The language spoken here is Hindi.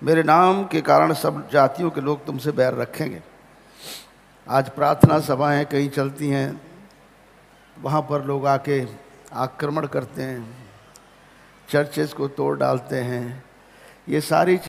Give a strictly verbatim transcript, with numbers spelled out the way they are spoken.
मेरे नाम के कारण सब जातियों के लोग तुमसे बैर रखेंगे। आज प्रार्थना सभाएं कहीं चलती हैं, वहाँ पर लोग आके आक्रमण करते हैं, चर्चेस को तोड़ डालते हैं। ये सारी